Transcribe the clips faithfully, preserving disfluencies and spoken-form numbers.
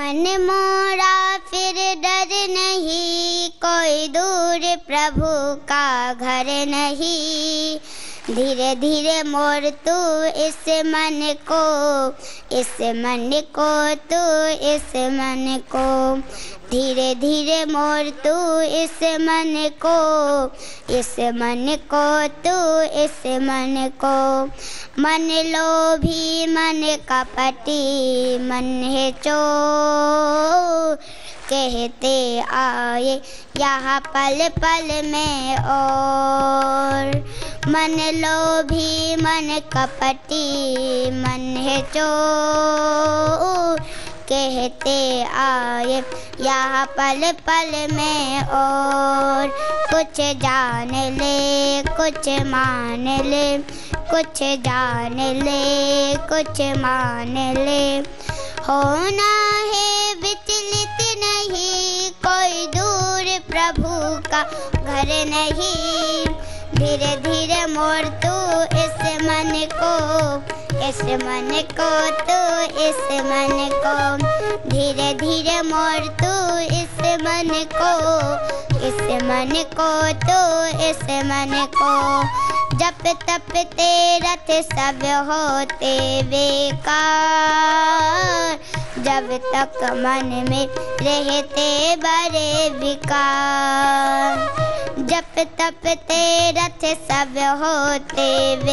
मन मोरा फिर डर नहीं, कोई दूर प्रभु का घर नहीं। धीरे धीरे मोर तू इस मन को, इस मन को तू इस मन को, धीरे धीरे मोर तू इस मन को, इस मन को तू इस मन को। मन लोभी मन कपटी मन है चोर, कहते आए यहाँ पल पल में और। मन लोभी मन कपटी मन है चोर, कहते आए यहाँ पल पल में और। कुछ जान ले कुछ मान ले, कुछ जान ले कुछ मान ले। होना है विचलित नहीं, कोई दूर प्रभु का घर नहीं। धीरे धीरे मोर तू इस मन को, इस मन को तू इस मन को, धीरे धीरे मोर तू इस मन को, इस मन को तू इस मन को। जप तप तीरथ सब होते बेकार, जब तक मन में रहते बड़े विकार। जप तप तीरथ सब होते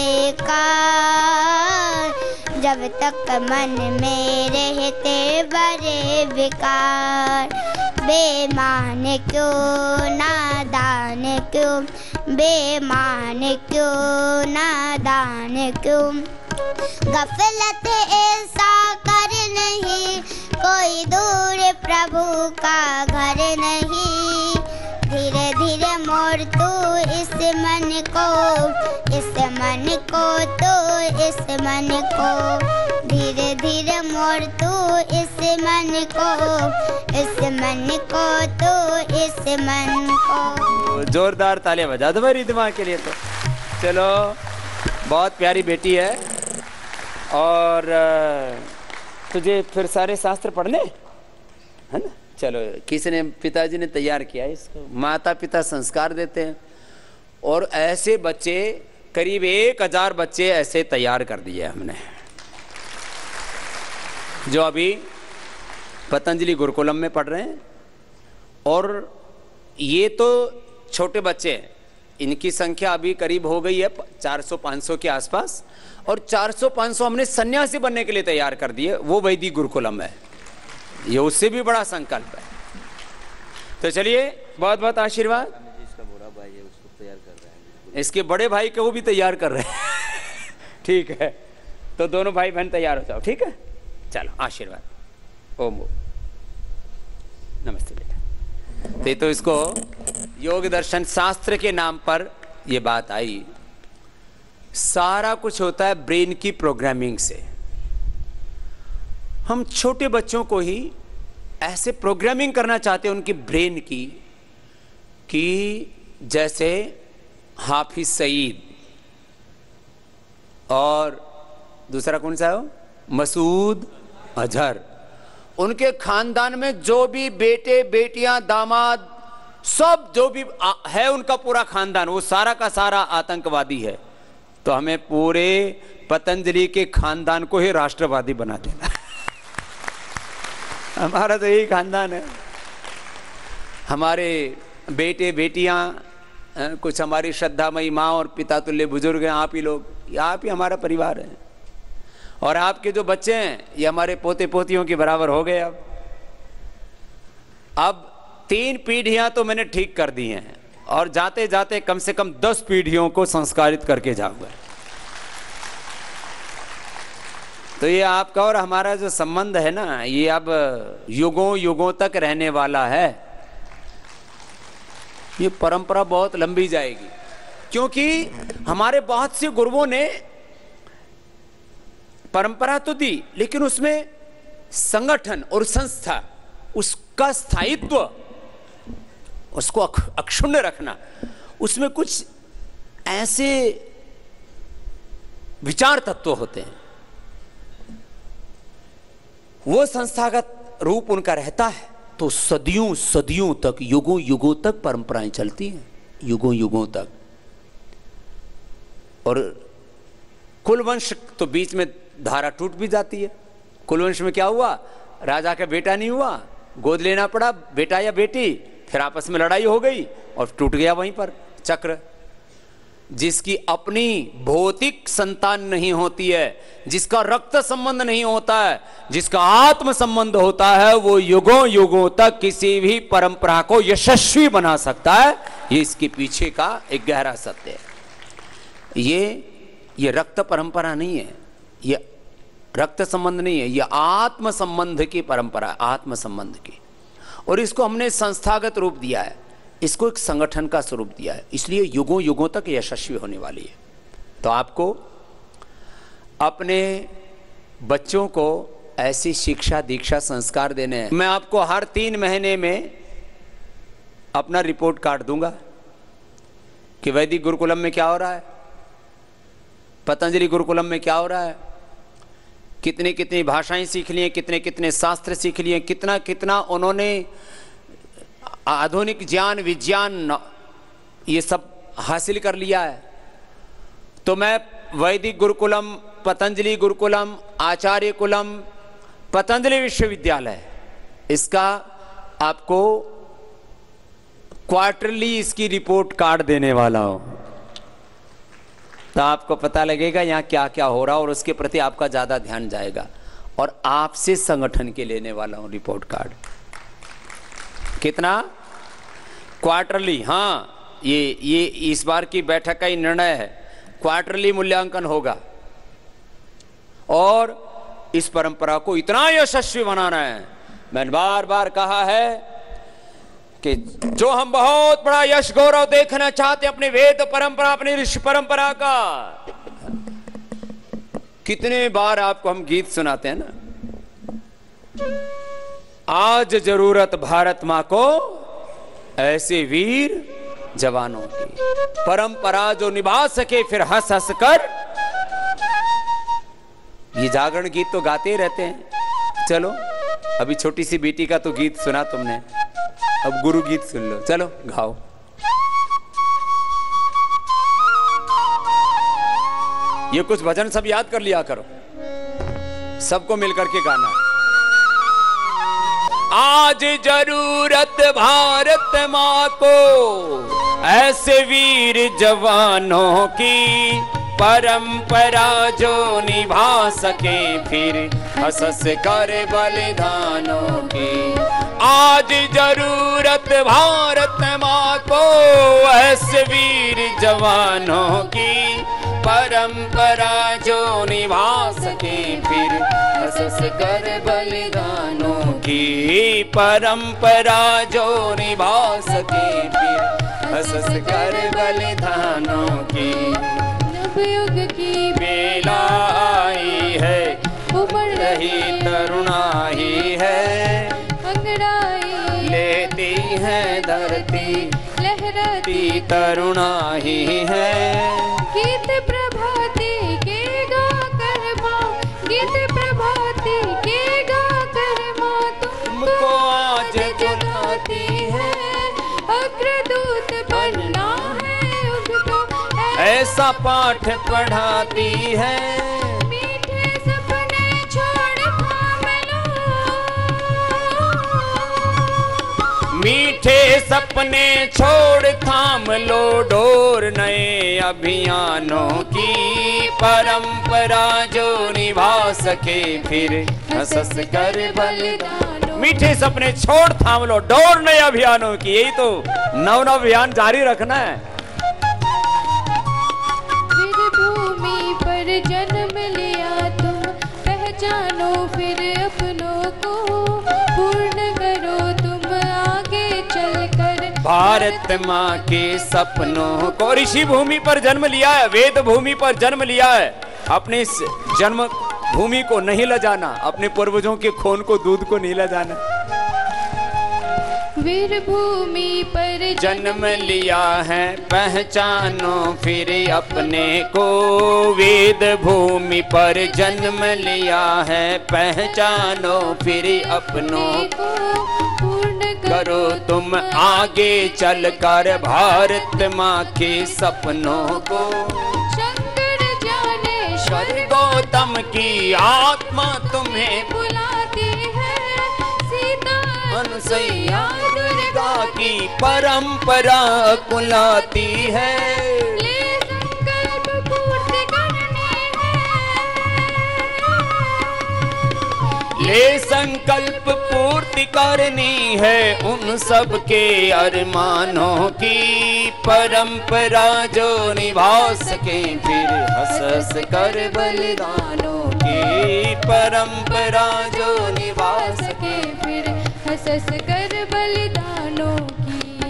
बेकार, जब तक मन में रहते बड़े विकार। बेमान क्यों नादान क्यों, बेमान क्यों नादान क्यों। गफलत ऐसा कर नहीं, कोई दूर प्रभु का घर नहीं। धीरे धीरे मोर तू इस मन को, इस मन को तू इस मन को, धीरे धीरे मोर तू इस मन को, इस मन को तू इस मन को। जोरदार तालियां बजा दो भाई रिद्धिमा के लिए। तो चलो, बहुत प्यारी बेटी है। और तुझे फिर सारे शास्त्र पढ़ने है ना। चलो, किसी ने, पिताजी ने तैयार किया है इसको। माता पिता संस्कार देते हैं और ऐसे बच्चे, करीब एक हजार बच्चे ऐसे तैयार कर दिए हमने, जो अभी पतंजलि गुरुकुलम में पढ़ रहे हैं। और ये तो छोटे बच्चे हैं, इनकी संख्या अभी करीब हो गई है चार सौ पाँच सौ के आसपास। और चार सौ पाँच सौ हमने सन्यासी बनने के लिए तैयार कर दिए, वो वैदिक गुरुकुलम है। ये उससे भी बड़ा संकल्प है। तो चलिए, बहुत बहुत आशीर्वाद। इसका बड़ा भाई है, उसको तैयार कर रहे हैं। इसके बड़े भाई को भी तैयार कर रहे हैं। ठीक है, तो दोनों भाई बहन तैयार हो जाओ। ठीक है, चलो आशीर्वाद। ओम ओम। नमस्ते बेटा। तो, तो इसको योग दर्शन शास्त्र के नाम पर यह बात आई। सारा कुछ होता है ब्रेन की प्रोग्रामिंग से। हम छोटे बच्चों को ही ऐसे प्रोग्रामिंग करना चाहते हैं उनकी ब्रेन की, कि जैसे हाफिज सईद और दूसरा कौन सा है, मसूद अजहर, उनके खानदान में जो भी बेटे बेटियां दामाद सब जो भी है, उनका पूरा खानदान, वो सारा का सारा आतंकवादी है। तो हमें पूरे पतंजलि के खानदान को ही राष्ट्रवादी बना देना। हमारा तो यही खानदान है। हमारे बेटे बेटियां, कुछ हमारी श्रद्धामयी माँ और पिता तुल्य बुजुर्ग हैं, आप ही लोग, आप ही हमारा परिवार है। और आपके जो बच्चे हैं, ये हमारे पोते पोतियों के बराबर हो गए। अब अब तीन पीढ़ियां तो मैंने ठीक कर दी हैं, और जाते जाते कम से कम दस पीढ़ियों को संस्कारित करके जाऊंगा। तो ये आपका और हमारा जो संबंध है ना, ये अब युगों युगों तक रहने वाला है। ये परंपरा बहुत लंबी जाएगी, क्योंकि हमारे बहुत से गुरुओं ने परंपरा तो दी, लेकिन उसमें संगठन और संस्था, उसका स्थायित्व, उसको अक्षुण्ण रखना, उसमें कुछ ऐसे विचार तत्व होते हैं। वो संस्थागत रूप उनका रहता है तो सदियों सदियों तक, युगों युगों तक परंपराएं चलती हैं, युगों युगों तक। और कुलवंश तो बीच में धारा टूट भी जाती है। कुलवंश में क्या हुआ, राजा का बेटा नहीं हुआ, गोद लेना पड़ा बेटा या बेटी, फिर आपस में लड़ाई हो गई और टूट गया वहीं पर चक्र। जिसकी अपनी भौतिक संतान नहीं होती है, जिसका रक्त संबंध नहीं होता है, जिसका आत्म संबंध होता है, वो युगों युगों तक किसी भी परंपरा को यशस्वी बना सकता है। ये इसके पीछे का एक गहरा सत्य है। ये ये रक्त परंपरा नहीं है, ये रक्त संबंध नहीं है, ये आत्म संबंध की परंपरा, आत्म संबंध की। और इसको हमने संस्थागत रूप दिया है, इसको एक संगठन का स्वरूप दिया है, इसलिए युगों युगों तक यशस्वी होने वाली है। तो आपको अपने बच्चों को ऐसी शिक्षा दीक्षा संस्कार देने हैं। मैं आपको हर तीन महीने में अपना रिपोर्ट कार्ड दूंगा कि वैदिक गुरुकुलम में क्या हो रहा है, पतंजलि गुरुकुलम में क्या हो रहा है, कितनी कितनी भाषाएं सीख ली हैं, कितने कितने शास्त्र सीख लिए, कितना कितना उन्होंने आधुनिक ज्ञान विज्ञान ये सब हासिल कर लिया है। तो मैं वैदिक गुरुकुलम, पतंजलि गुरुकुलम, आचार्य कुलम, पतंजलि विश्वविद्यालय, इसका आपको क्वार्टरली इसकी रिपोर्ट कार्ड देने वाला हूं। तो आपको पता लगेगा यहाँ क्या क्या हो रहा है और उसके प्रति आपका ज्यादा ध्यान जाएगा। और आपसे संगठन के लेने वाला हूं रिपोर्ट कार्ड। कितना? क्वार्टरली। हाँ, ये ये इस बार की बैठक का ही निर्णय है, क्वार्टरली मूल्यांकन होगा। और इस परंपरा को इतना यशस्वी बनाना है। मैंने बार बार कहा है कि जो हम बहुत बड़ा यश गौरव देखना चाहते हैं अपने वेद परंपरा, अपनी ऋषि परंपरा का, कितने बार आपको हम गीत सुनाते हैं ना, आज जरूरत भारत मां को ऐसे वीर जवानों की, परंपरा जो निभा सके फिर हंस हंस कर। ये जागरण गीत तो गाते ही रहते हैं। चलो अभी छोटी सी बेटी का तो गीत सुना तुमने, अब गुरु गीत सुन लो, चलो गाओ। ये कुछ भजन सब याद कर लिया करो, सबको मिलकर के गाना। आज जरूरत भारत मां को ऐसे वीर जवानों की, परंपरा जो निभा सके फिर हंस हंस कर बलिदानों की। आज जरूरत भारत मां को ऐसे वीर जवानों की, परंपरा जो निभा सके फिर हंस हंस कर बलिदानों की। परंपरा जो निभा सके फिर हंस हंस कर बलिदानों की। युग की बेला आई है, उमड़ रही तरुणाई है, अंगड़ाई लेती है धरती, लहराती तरुणाई है। गीत प्रभाती के गा कर मां, गीत प्रभाती के गा कर मां तुमको आज जगाती है। अग्रदूत बनना है उसको, ऐसा पाठ पढ़ाती है। मीठे सपने छोड़ थाम लो, मीठे सपने छोड़ थाम लो, डोर नए अभियानों की। परंपरा जो निभा सके फिर हंस हंस कर बलिदानों। मीठे सपने छोड़ थाम लो, डोर नए अभियानों की। यही तो नव नव अभियान जारी रखना है। फिर भूमि पर जन्म लिया तुम, पहचानो फिर अपनों को, पूर्ण करो तुम आगे चलकर भारत माँ के सपनों को। ऋषि भूमि पर जन्म लिया है, वेद भूमि पर जन्म लिया है। अपने इस जन्म भूमि को नहीं लजाना, अपने पूर्वजों के खून को दूध को नहीं लजाना। वीर भूमि पर जन्म लिया है, पहचानो फिर अपने को। वेद भूमि पर जन्म लिया है, पहचानो फिर अपनों को। पूर्ण करो तुम आगे चलकर भारत माँ के सपनों को। शंकर ज्ञानेश्वर गौतम की आत्मा तुम्हें बुलाती है। सीता अनुसैया दुर्गा की परंपरा बुलाती है। ले संकल्प पूर्ति करनी है। ले संकल्प पूर्ति करनी है उन सब के अरमानों की। परंपरा जो निभा सके फिर हंस हंस कर बलिदानों की। परंपरा जो निभा सके फिर हंस हंस कर बलिदानों की।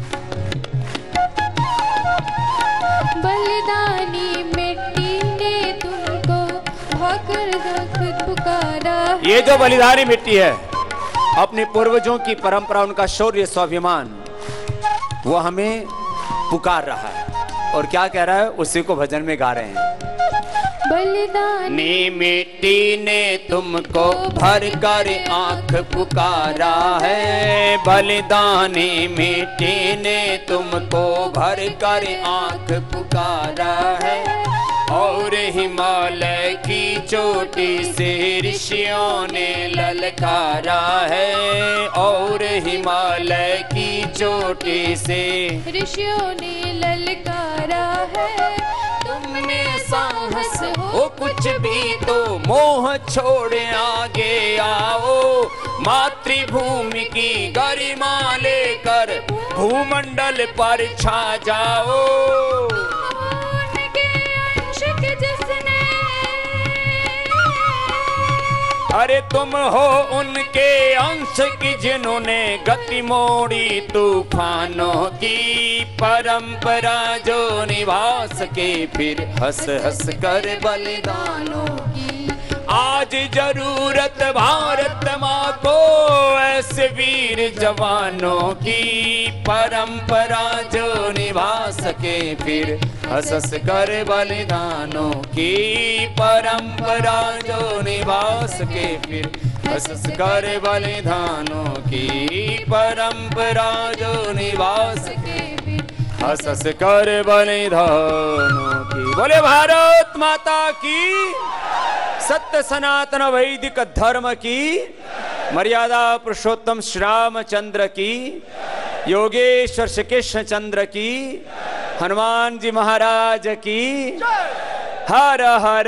बलिदानी मिट्टी ने तुमको भाकर दखत पुकारा। ये जो बलिदानी मिट्टी है, अपने पूर्वजों की परंपरा, उनका शौर्य, स्वाभिमान, वो हमें पुकार रहा है। और क्या कह रहा है, उसी को भजन में गा रहे हैं। बलिदानी मिट्टी ने तुमको भर कर आंख पुकारा है। बलिदानी मिट्टी ने तुमको भर कर आंख पुकारा है। और हिमालय की चोटी से ऋषियों ने ललकारा है। और हिमालय की चोटी से ऋषियों ने ललकारा है। तुमने साहस हो कुछ भी तो मोह छोड़ आगे आओ। मातृभूमि की गरिमा लेकर भूमंडल पर छा जाओ। अरे तुम हो उनके अंश की जिन्होंने गति मोड़ी तूफानों की। परंपरा जो निभा सके फिर हंस हंस कर बलिदानों की। आज जरूरत भारत माँ को ऐसे वीर जवानों की। परंपरा जो निभा सके फिर हंस हंस कर बलिदानों की। परंपरा जो निभा सके फिर हंस हंस कर बलिदानों की। परंपरा जो निभा सके फिर हंस हंस कर बलिदानों की। बोले भारत माता की, सत्य सनातन वैदिक धर्म की, मर्यादा पुरुषोत्तम श्री रामचंद्र की, योगेश्वर श्री कृष्ण चंद्र की, हनुमान जी महाराज की। हर हर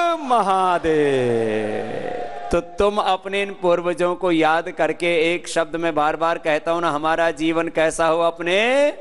महादेव। तो तुम अपने इन पूर्वजों को याद करके, एक शब्द में बार बार कहता हूं ना, हमारा जीवन कैसा हो अपने,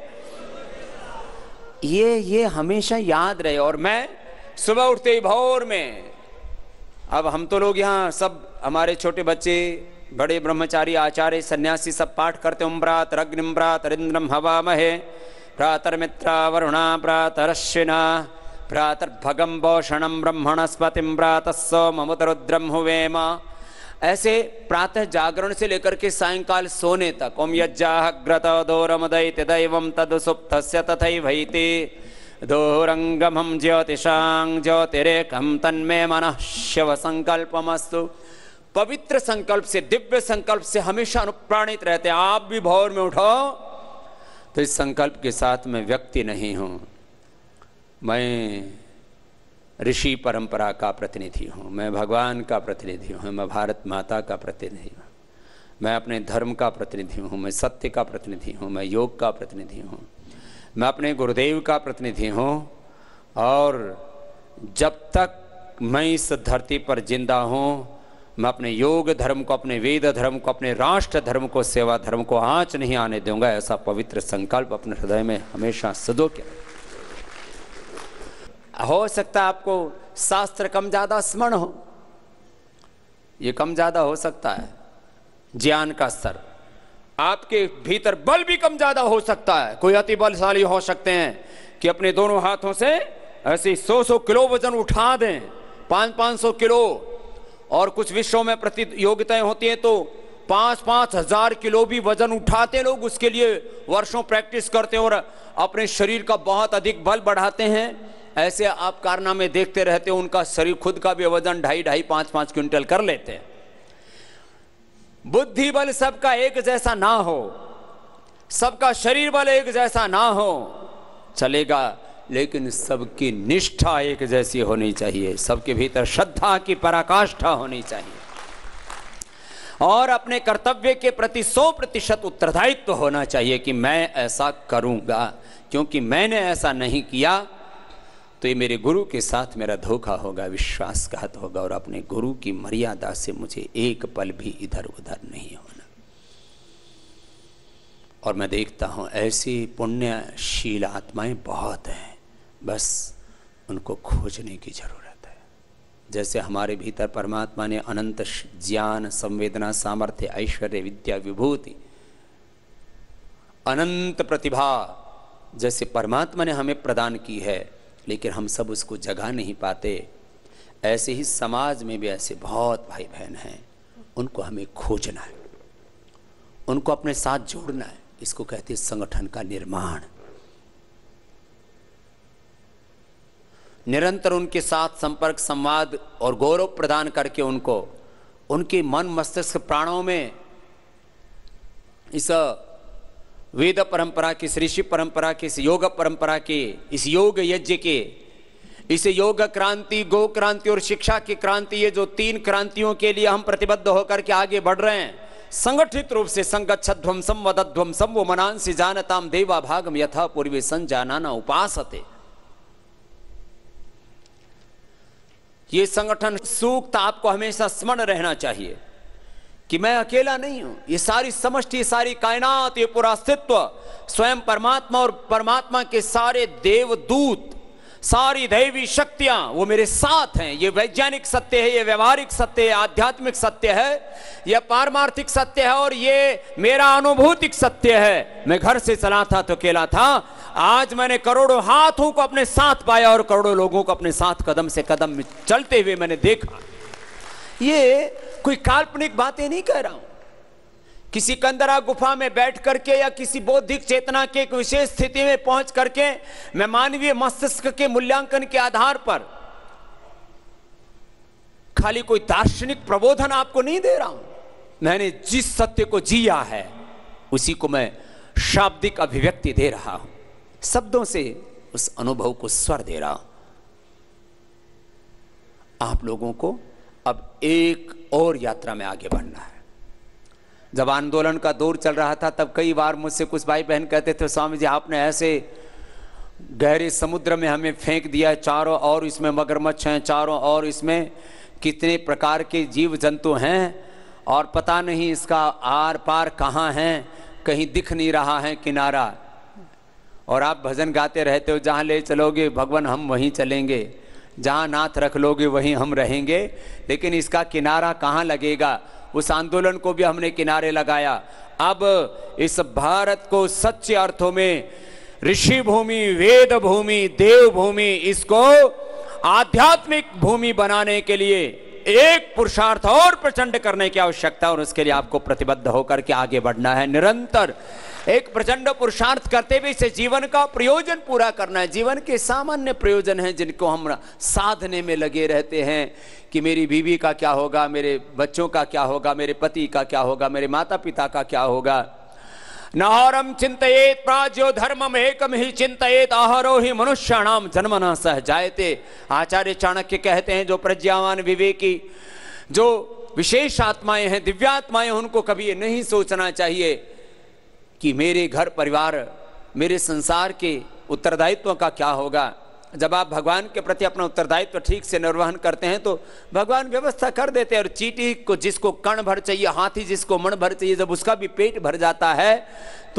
ये ये हमेशा याद रहे। और मैं सुबह उठते ही भोर में, अब हम तो लोग यहाँ सब, हमारे छोटे बच्चे, बड़े ब्रह्मचारी, आचार्य, सन्यासी सब पाठ करते। उम्रात रग्निम्रात रिंद्रम हवामहे प्रातर्मित्रा वरुणा प्रातरश्विना प्रातर्भगम भूषणम ब्रह्मणस्पतिम प्रातः सोममुतरुद्रम हुवेम। ऐसे प्रातः जागरण से लेकर के सायंकाल सोने तक ओम यज्जाग्रत दोरमदैत्य दैवम तदुसुप्तस्य तथैवैति दोरंगमं ज्योतिषां ज्योतिरेकं तन्मे मनः शिव संकल्पमस्तु। पवित्र संकल्प से, दिव्य संकल्प से हमेशा अनुप्राणित रहते हैं। आप भी भोर में उठो तो इस संकल्प के साथ मैं व्यक्ति नहीं हूं, मैं ऋषि परंपरा का प्रतिनिधि हूं, मैं भगवान का प्रतिनिधि हूं, मैं भारत माता का प्रतिनिधि हूं, मैं अपने धर्म का प्रतिनिधि हूं, मैं सत्य का प्रतिनिधि हूं, मैं योग का प्रतिनिधि हूं, मैं अपने गुरुदेव का प्रतिनिधि हूं। और जब तक मैं इस धरती पर जिंदा हूं, मैं अपने योग धर्म को, अपने वेद धर्म को, अपने राष्ट्र धर्म को, सेवा धर्म को आंच नहीं आने दूंगा। ऐसा पवित्र संकल्प अपने हृदय में हमेशा सदो के। हो सकता है आपको शास्त्र कम ज्यादा स्मरण हो, ये कम ज्यादा हो सकता है, ज्ञान का स्तर, आपके भीतर बल भी कम ज्यादा हो सकता है। कोई अति बलशाली हो सकते हैं कि अपने दोनों हाथों से ऐसे सौ सौ किलो वजन उठा दें, पाँच पाँच सौ किलो। और कुछ विश्वों में प्रतियोगिताएं होती हैं तो पांच पांच हजार किलो भी वजन उठाते लोग, उसके लिए वर्षों प्रैक्टिस करते हैं और अपने शरीर का बहुत अधिक बल बढ़ाते हैं। ऐसे आप कारनामे देखते रहते हो, उनका शरीर खुद का भी वजन ढाई ढाई पांच पांच क्विंटल कर लेते हैं। बुद्धि बल सबका एक जैसा ना हो, सबका शरीर बल एक जैसा ना हो चलेगा, लेकिन सबकी निष्ठा एक जैसी होनी चाहिए, सबके भीतर श्रद्धा की पराकाष्ठा होनी चाहिए और अपने कर्तव्य के प्रति सौ प्रतिशत उत्तरदायित्व होना चाहिए कि मैं ऐसा करूंगा, क्योंकि मैंने ऐसा नहीं किया तो ये मेरे गुरु के साथ मेरा धोखा होगा, विश्वासघात होगा और अपने गुरु की मर्यादा से मुझे एक पल भी इधर उधर नहीं होना। और मैं देखता हूँ ऐसी पुण्यशील आत्माएं बहुत हैं, बस उनको खोजने की जरूरत है। जैसे हमारे भीतर परमात्मा ने अनंत ज्ञान, संवेदना, सामर्थ्य, ऐश्वर्य, विद्या, विभूति, अनंत प्रतिभा जैसे परमात्मा ने हमें प्रदान की है, लेकिन हम सब उसको जगा नहीं पाते, ऐसे ही समाज में भी ऐसे बहुत भाई बहन हैं, उनको हमें खोजना है, उनको अपने साथ जोड़ना है। इसको कहते हैं संगठन का निर्माण। निरंतर उनके साथ संपर्क, संवाद और गौरव प्रदान करके उनको उनके मन, मस्तिष्क, प्राणों में इस वेद परंपरा की, इस ऋषि परंपरा की, इस योग परंपरा के, इस योग यज्ञ के, इस योग क्रांति, गो क्रांति और शिक्षा की क्रांति, ये जो तीन क्रांतियों के लिए हम प्रतिबद्ध होकर के आगे बढ़ रहे हैं, संगठित रूप से संगच्छध्वम संवदध्वम संवो मनांसि जानताम देवा भागम यथा पूर्वे संजानाना उपासते। ये संगठन सूक्त आपको हमेशा स्मरण रहना चाहिए कि मैं अकेला नहीं हूं, ये सारी समष्टि, सारी कायनात, ये पूरा अस्तित्व स्वयं परमात्मा और परमात्मा के सारे देवदूत, सारी दैवी शक्तियां वो मेरे साथ हैं। ये वैज्ञानिक सत्य है, ये व्यवहारिक सत्य है, आध्यात्मिक सत्य है, यह पारमार्थिक सत्य है और ये मेरा अनुभूतिक सत्य है। मैं घर से चला था तो अकेला था, आज मैंने करोड़ों हाथों को अपने साथ पाया और करोड़ों लोगों को अपने साथ कदम से कदम चलते हुए मैंने देखा। ये कोई काल्पनिक बातें नहीं कह रहा हूं, किसी कंदरा गुफा में बैठ करके या किसी बौद्धिक चेतना के एक विशेष स्थिति में पहुंच करके मैं मानवीय मस्तिष्क के मूल्यांकन के आधार पर खाली कोई दार्शनिक प्रबोधन आपको नहीं दे रहा हूं। मैंने जिस सत्य को जिया है उसी को मैं शाब्दिक अभिव्यक्ति दे रहा हूं, शब्दों से उस अनुभव को स्वर दे रहा हूं। आप लोगों को अब एक और यात्रा में आगे बढ़ना है। जब आंदोलन का दौर चल रहा था तब कई बार मुझसे कुछ भाई बहन कहते थे, स्वामी जी आपने ऐसे गहरे समुद्र में हमें फेंक दिया है, चारों ओर इसमें मगरमच्छ हैं, चारों ओर इसमें कितने प्रकार के जीव जंतु हैं और पता नहीं इसका आर पार कहाँ है, कहीं दिख नहीं रहा है किनारा। और आप भजन गाते रहते हो, जहाँ ले चलोगे भगवान हम वहीं चलेंगे, जहाँ नाथ रख लोगे वहीं हम रहेंगे, लेकिन इसका किनारा कहाँ लगेगा। उस आंदोलन को भी हमने किनारे लगाया। अब इस भारत को सच्चे अर्थों में ऋषि भूमि, वेद भूमि, देव भूमि, इसको आध्यात्मिक भूमि बनाने के लिए एक पुरुषार्थ और प्रचंड करने की आवश्यकता, और उसके लिए आपको प्रतिबद्ध होकर के आगे बढ़ना है। निरंतर एक प्रचंड पुरुषार्थ करते हुए इसे जीवन का प्रयोजन पूरा करना है। जीवन के सामान्य प्रयोजन हैं जिनको हम साधने में लगे रहते हैं कि मेरी बीवी का क्या होगा, मेरे बच्चों का क्या होगा, मेरे पति का क्या होगा, मेरे माता पिता का क्या होगा। नहरम चिंतयेत प्राज्यो धर्मम एकम ही चिंतयेत आहरो ही मनुष्याणाम जन्मना सह जायते। आचार्य चाणक्य कहते हैं जो प्रज्ञावान, विवेकी, जो विशेष आत्माएं हैं, दिव्यात्माएं, उनको कभी ये नहीं सोचना चाहिए कि मेरे घर परिवार, मेरे संसार के उत्तरदायित्व का क्या होगा। जब आप भगवान के प्रति अपना उत्तरदायित्व ठीक से निर्वहन करते हैं तो भगवान व्यवस्था कर देते हैं। और चींटी को जिसको कण भर चाहिए, हाथी जिसको मण भर चाहिए, जब उसका भी पेट भर जाता है तो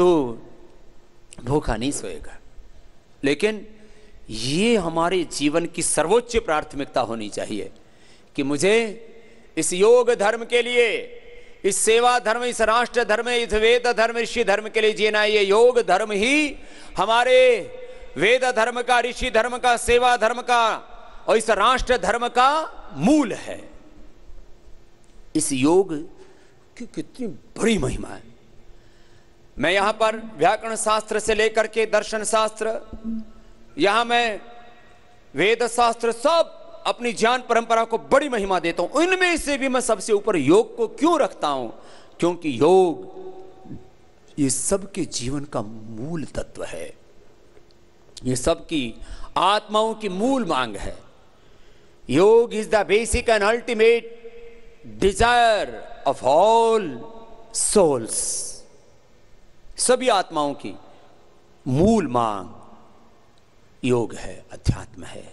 भूखा नहीं सोएगा। लेकिन ये हमारे जीवन की सर्वोच्च प्राथमिकता होनी चाहिए कि मुझे इस योग धर्म के लिए, इस सेवा धर्म, इस राष्ट्र धर्म, इस वेद धर्म, ऋषि धर्म के लिए जीना। ये योग धर्म ही हमारे वेद धर्म का, ऋषि धर्म का, सेवा धर्म का और इस राष्ट्र धर्म का मूल है। इस योग कि कितनी बड़ी महिमा है। मैं यहां पर व्याकरण शास्त्र से लेकर के दर्शन शास्त्र, यहां मैं वेद शास्त्र, सब अपनी ज्ञान परंपरा को बड़ी महिमा देता हूं। इनमें से भी मैं सबसे ऊपर योग को क्यों रखता हूं? क्योंकि योग ये सबके जीवन का मूल तत्व है, ये सबकी आत्माओं की मूल मांग है। Yoga is the basic and ultimate desire of all souls. सभी आत्माओं की मूल मांग योग है, अध्यात्म है।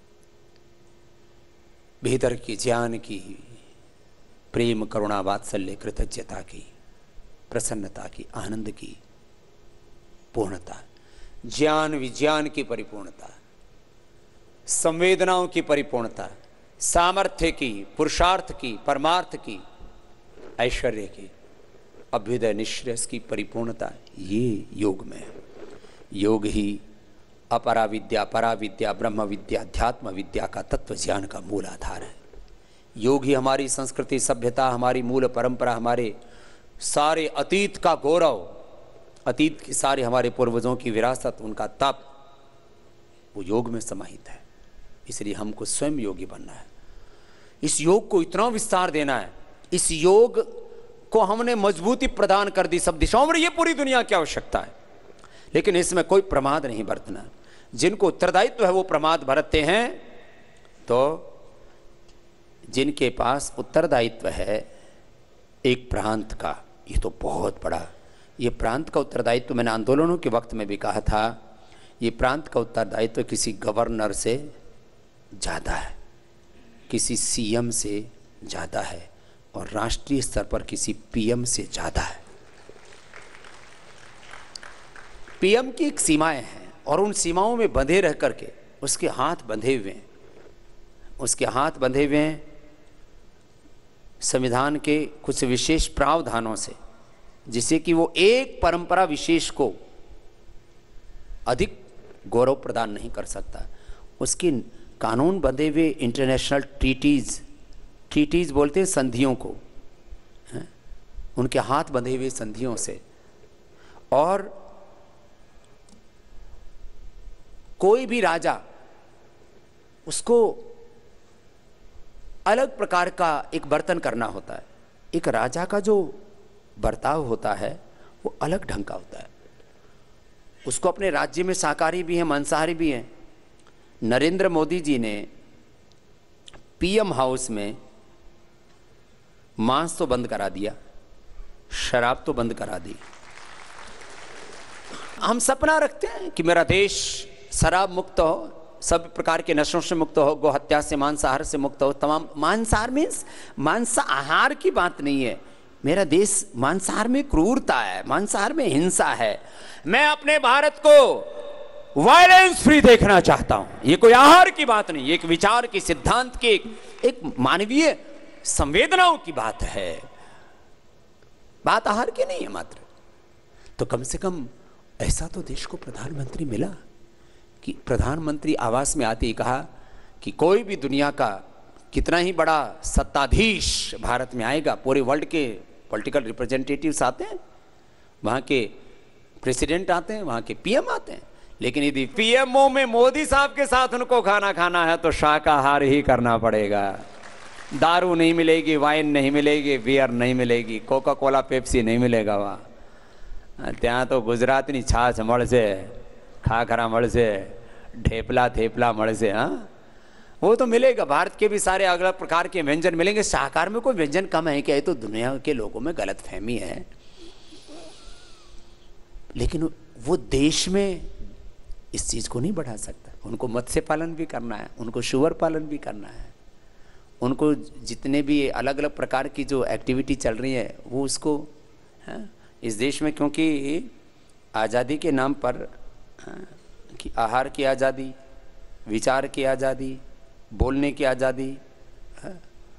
भीतर की ज्ञान की, प्रेम करुणा वात्सल्य कृतज्ञता की, प्रसन्नता की, आनंद की पूर्णता, ज्ञान विज्ञान की परिपूर्णता, संवेदनाओं की परिपूर्णता, सामर्थ्य की, पुरुषार्थ की, परमार्थ की, ऐश्वर्य की, अभ्युदय निश्रेयस की परिपूर्णता, ये योग में है। योग ही अपरा विद्या, परा विद्या, ब्रह्म विद्या, अध्यात्म विद्या का तत्व ज्ञान का मूल आधार है। योग ही हमारी संस्कृति, सभ्यता, हमारी मूल परंपरा, हमारे सारे अतीत का गौरव, अतीत की सारे हमारे पूर्वजों की विरासत, उनका तप, वो योग में समाहित है। इसलिए हमको स्वयं योगी बनना है। इस योग को इतना विस्तार देना है, इस योग को हमने मजबूती प्रदान कर दी सब दिशाओं में। ये पूरी दुनिया की आवश्यकता है, लेकिन इसमें कोई प्रमाद नहीं बरतना। जिनको उत्तरदायित्व है वो प्रमाद बरतते हैं, तो जिनके पास उत्तरदायित्व है एक प्रांत का, ये तो बहुत बड़ा, ये प्रांत का उत्तरदायित्व मैंने आंदोलनों के वक्त में भी कहा था, ये प्रांत का उत्तरदायित्व किसी गवर्नर से ज़्यादा है, किसी सीएम से ज़्यादा है, और राष्ट्रीय स्तर पर किसी पीएम से ज़्यादा है। पीएम की एक सीमाएं हैं, और उन सीमाओं में बंधे रह करके उसके हाथ बंधे हुए हैं, उसके हाथ बंधे हुए हैं संविधान के कुछ विशेष प्रावधानों से, जिससे कि वो एक परंपरा विशेष को अधिक गौरव प्रदान नहीं कर सकता। उसके कानून बंधे हुए इंटरनेशनल ट्रीटीज, ट्रीटीज बोलते हैं संधियों को, हैं? उनके हाथ बंधे हुए संधियों से। और कोई भी राजा, उसको अलग प्रकार का एक बर्तन करना होता है। एक राजा का जो बर्ताव होता है वो अलग ढंग का होता है। उसको अपने राज्य में शाकाहारी भी हैं, मांसाहारी भी हैं। नरेंद्र मोदी जी ने पीएम हाउस में मांस तो बंद करा दिया, शराब तो बंद करा दी। हम सपना रखते हैं कि मेरा देश शराब मुक्त हो, सब प्रकार के नशों से मुक्त हो, गौ हत्या से, मांसाहार से मुक्त हो। तमाम मांसाहार मीन्स मांसाहार की बात नहीं है। मेरा देश मांसाहार में क्रूरता है, मांसाहार में हिंसा है। मैं अपने भारत को वायलेंस फ्री देखना चाहता हूं। ये कोई आहार की बात नहीं, एक विचार की, सिद्धांत की, एक, एक मानवीय संवेदनाओं की बात है। बात आहार की नहीं है मात्र। तो कम से कम ऐसा तो देश को प्रधानमंत्री मिला कि प्रधानमंत्री आवास में आते ही कहा कि कोई भी दुनिया का कितना ही बड़ा सत्ताधीश भारत में आएगा, पूरे वर्ल्ड के पॉलिटिकल रिप्रेजेंटेटिव्स आते हैं, वहाँ के प्रेसिडेंट आते हैं, वहाँ के पीएम आते हैं, लेकिन यदि पीएमओ में मोदी साहब के साथ उनको खाना खाना है तो शाकाहार ही करना पड़ेगा। दारू नहीं मिलेगी, वाइन नहीं मिलेगी, बियर नहीं मिलेगी, कोका कोला पेप्सी नहीं मिलेगा। वहाँ ત્યાં તો ગુજરાતની છાશ મળશે, ખાખરા મળશે, ઢેપલા થેપલા મળશે। हाँ, वो तो मिलेगा। भारत के भी सारे अलग प्रकार के व्यंजन मिलेंगे। शाकाहार में कोई व्यंजन कम है क्या? ये तो दुनिया के लोगों में गलत फहमी है। लेकिन वो देश में इस चीज को नहीं बढ़ा सकता। उनको मत्स्य पालन भी करना है, उनको शुअर पालन भी करना है, उनको जितने भी अलग अलग प्रकार की जो एक्टिविटी चल रही है वो उसको, है? इस देश में क्योंकि आज़ादी के नाम पर, हाँ, कि आहार की आज़ादी, विचार की आज़ादी, बोलने की आज़ादी, हाँ,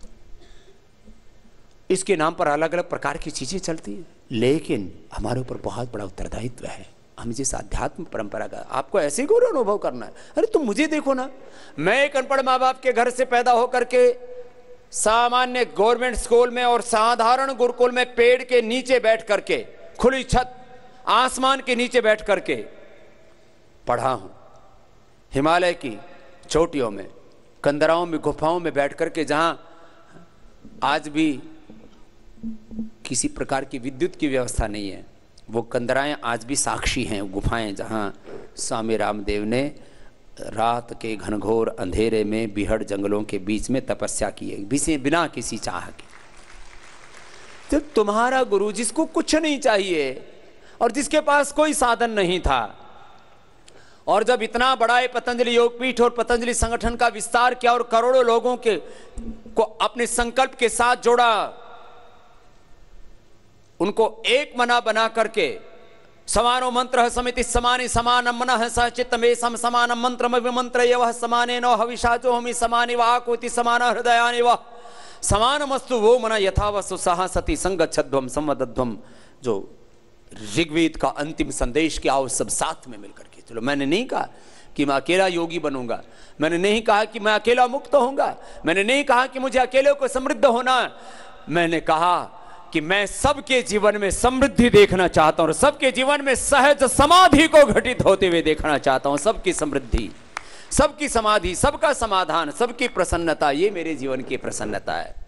इसके नाम पर अलग अलग प्रकार की चीज़ें चलती हैं। लेकिन हमारे ऊपर बहुत बड़ा उत्तरदायित्व है। हम जिस आध्यात्म परंपरा का, आपको ऐसे गौरव अनुभव करना है। अरे तुम मुझे देखो ना, मैं एक अनपढ़ माँ बाप के घर से पैदा होकर के सामान्य गवर्नमेंट स्कूल में और साधारण गुरुकुल में पेड़ के नीचे बैठ करके, खुली छत आसमान के नीचे बैठ करके पढ़ा हूं। हिमालय की चोटियों में, कंदराओं में, गुफाओं में बैठ करके, जहां आज भी किसी प्रकार की विद्युत की व्यवस्था नहीं है, वो कंदराएं आज भी साक्षी हैं, गुफाएं जहां स्वामी रामदेव ने रात के घनघोर अंधेरे में बिहड़ जंगलों के बीच में तपस्या की है, बिना किसी चाह के। तो तुम्हारा गुरु जिसको कुछ नहीं चाहिए और जिसके पास कोई साधन नहीं था, और जब इतना बड़ा है पतंजलि योगपीठ और पतंजलि संगठन का विस्तार किया और करोड़ों लोगों के को अपने संकल्प के साथ जोड़ा, उनको एक मना बना करके, समानो मंत्र समिति समानि समानम मनः सचित्तमे सम समानम मंत्रम विमंत्र यवः समाने नो हविषाचो हमि समानि वाकोति समान हृदयानि वः समानमस्तु वो मन यथावस्तु सहसति संगच्छध्वम संवदध्वम, जो ऋग्वेद का अंतिम संदेश क्या, वो सब साथ में मिलकर के चलो। मैंने नहीं कहा कि मैं अकेला योगी बनूंगा, मैंने नहीं कहा कि मैं अकेला मुक्त होऊंगा, मैंने नहीं कहा कि मुझे अकेले को समृद्ध होना, मैंने कहा कि मैं सबके जीवन में समृद्धि देखना चाहता हूं और सबके जीवन में सहज समाधि को घटित होते हुए देखना चाहता हूं। सबकी समृद्धि, सबकी समाधि, सबका समाधान, सबकी प्रसन्नता, ये मेरे जीवन की प्रसन्नता है।